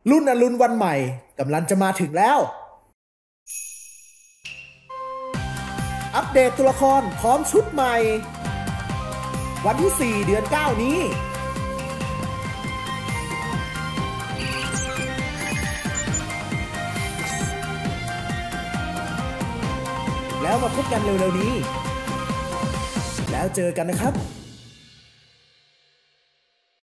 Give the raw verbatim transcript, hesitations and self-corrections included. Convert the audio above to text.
รุ่นอรุณวันใหม่กำลังจะมาถึงแล้วอัปเดตตัวละครพร้อมชุดใหม่วันที่สี่เดือนเก้านี้แล้วมาพบกันเร็วๆนี้แล้วเจอกันนะครับ